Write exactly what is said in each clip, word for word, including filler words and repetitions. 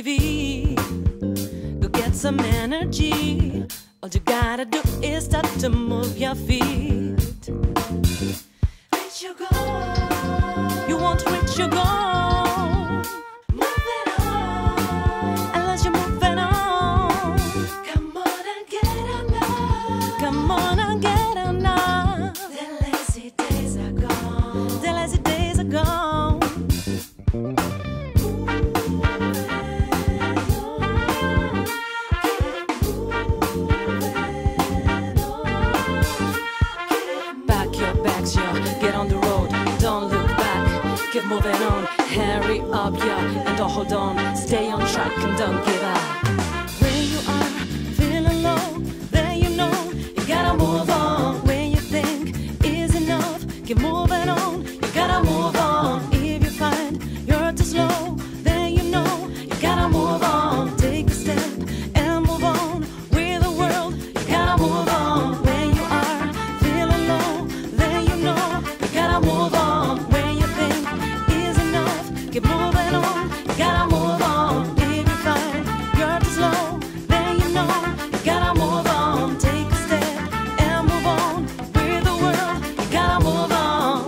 V. Go get some energy. All you gotta do is start to move your feet. Reach your goal. You won't reach your goal. Moving on. Unless you're moving on. Come on and get on now. Come on and get on now. The lazy days are gone. The lazy days are gone. Get on the road, don't look back. Keep moving on, hurry up, yeah. And don't hold on, stay on track and don't give up. When you are feeling low, then you know you gotta move on. When you think is enough, keep moving on. You gotta move on. If you find you're too slow, then you know you gotta move on. Take a step and move on with the world. You gotta move on. When you are feeling low, then you know you gotta move on. When you think is enough, keep moving on. You gotta move on. If you find you're too slow, then you know you gotta move on. Take a step and move on with the world. You gotta move on.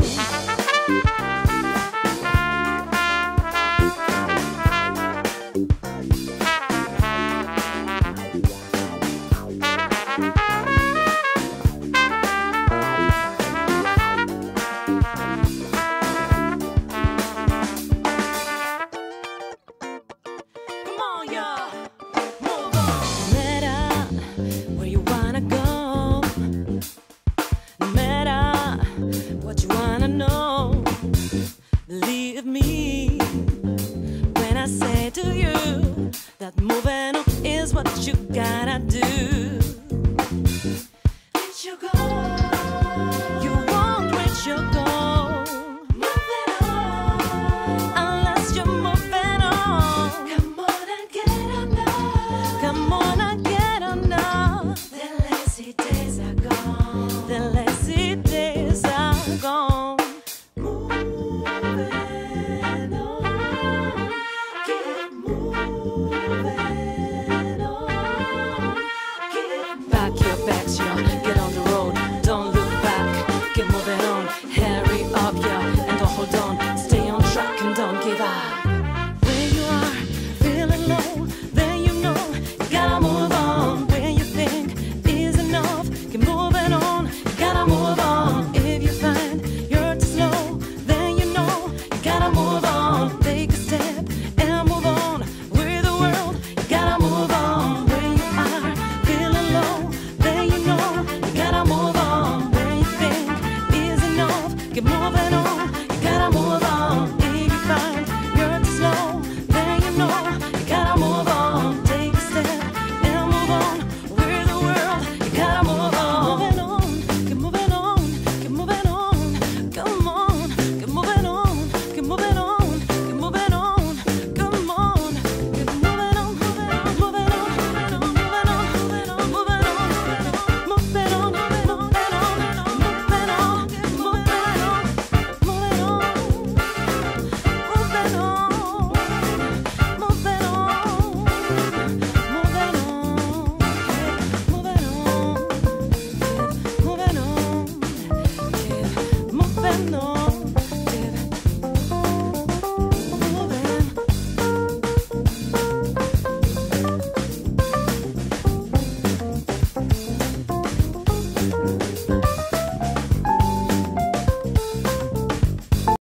Come on, y'all. Move on. No matter where you wanna go, no matter what you wanna know, believe me when I say to you that moving on is what you gotta do.